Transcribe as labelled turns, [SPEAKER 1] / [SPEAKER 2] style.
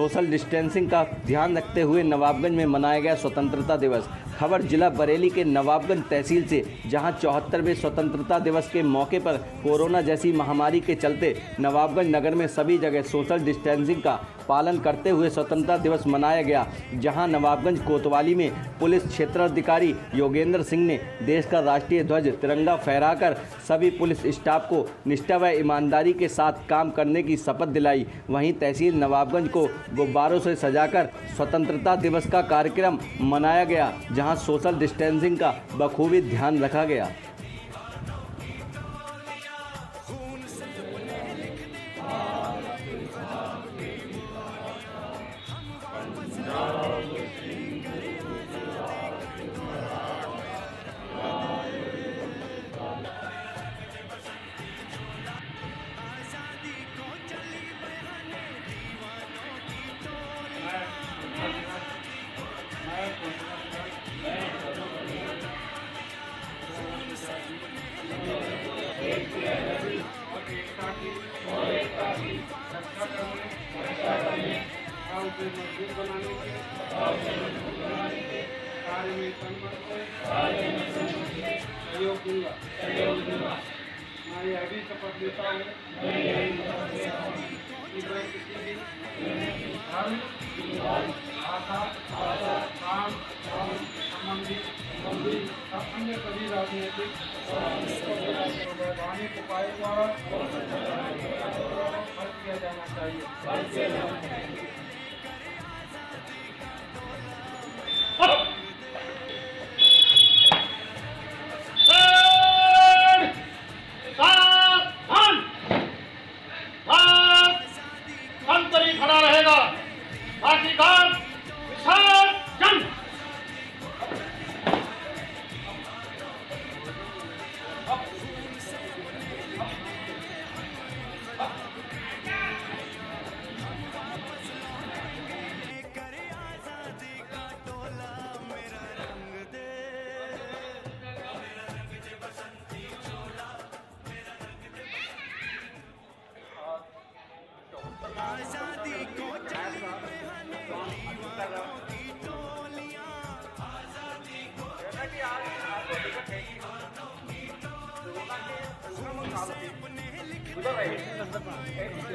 [SPEAKER 1] Social distancing का ध्यान रखते हुए नवाबगंज में मनाया गया स्वतंत्रता दिवस। खबर जिला बरेली के नवाबगंज तहसील से, जहां 74वें स्वतंत्रता दिवस के मौके पर कोरोना जैसी महामारी के चलते नवाबगंज नगर में सभी जगह सोशल डिस्टेंसिंग का पालन करते हुए स्वतंत्रता दिवस मनाया गया। जहां नवाबगंज कोतवाली में पुलिस क्षेत्राधिकारी योगेंद्र सिंह ने देश का राष्ट्रीय ध्वज तिरंगा फहराकर सभी पुलिस स्टाफ को निष्ठा व ईमानदारी के साथ काम करने की शपथ दिलाई। वहीं तहसील नवाबगंज को गुब्बारों से सजाकर स्वतंत्रता दिवस का कार्यक्रम मनाया गया, जहां सोशल डिस्टेंसिंग का बखूबी ध्यान रखा गया।
[SPEAKER 2] मजबूत बनाने के कार्य में सहयोग दूंगा। मैं यह भी शपथ लेता हूँ कि मैं किसी भी धर्म, भाषा, काम संबंधी अन्य सभी राजनीतिक वैधानिक उपायों द्वारा खर्च किया जाना चाहिए।
[SPEAKER 3] खड़ा रहेगा बाकीगण विसर्जन।
[SPEAKER 4] आजादी को चली दीवानों की टोलियां, आजादी को चली दीवानों की टोलियां, खून से अपने लिख